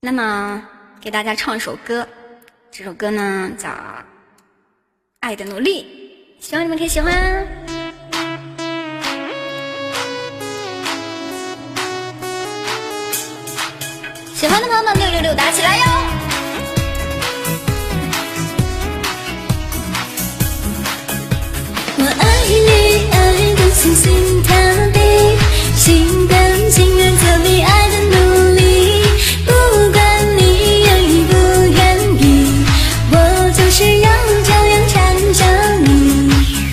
那么给大家唱一首歌，这首歌呢叫《爱的奴隶》，希望你们可以喜欢。喜欢的朋友们666打起来哟！ 我爱你，爱得死心塌地，心甘情愿做你爱的奴隶，不管你愿意不愿意，我就是要这样缠着你。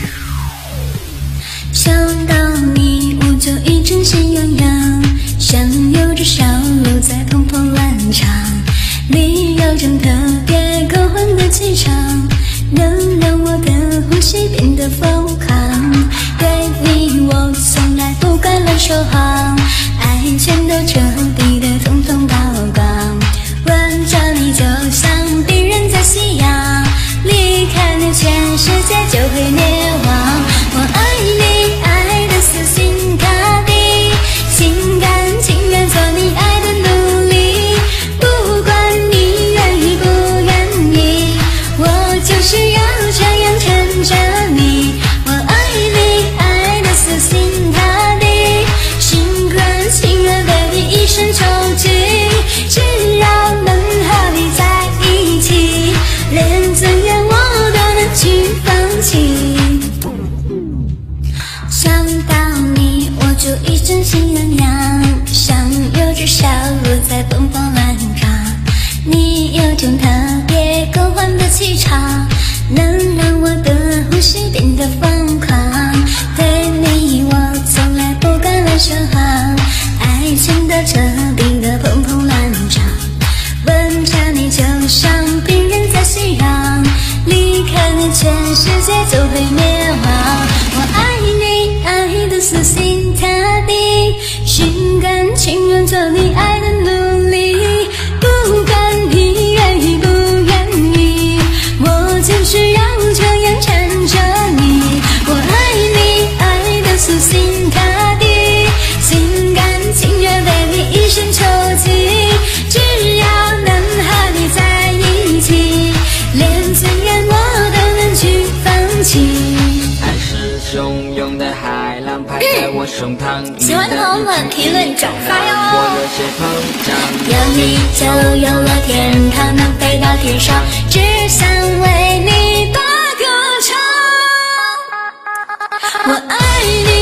想到你，我就一阵心痒痒，像有只小鹿在砰砰乱唱。你有种特别勾魂的气场，能让我的呼吸变得疯狂。对你我从来不敢乱说谎，爱全都彻底的统统曝光。吻着你就像病人在夕阳，离开你全世界就会灭亡。我爱你，爱得死心塌地，心甘情愿做你爱的奴隶，不管你愿意不愿意，我就是要这样缠着你。我爱你，爱得死心塌地，心甘情愿被你一生囚禁，只要能和你在一起，连尊严我都能去放弃。想到你，我就一阵心痒痒，像有只小鹿在蹦蹦乱撞。你有种特别勾魂的气场，能让我的呼吸变得疯狂。对你我从来不敢乱说谎，爱情的彻底的砰砰乱撞。吻着你就像病人在夕阳，离开你全世界就会灭亡。我爱你，爱得死心塌地，心甘情愿做你爱的奴隶，不管你愿意不愿意，我就是要这样缠着你。我爱你，爱得死心塌地，心甘情愿被你一生囚禁，只要能和你在一起，连尊严我都能去放弃。 爱是汹涌的海浪拍在我胸膛， 喜欢的朋友们评论转发哟！ 我热血膨胀， 有你就有了天堂，能飞到天上，只想为你大歌唱。我爱你。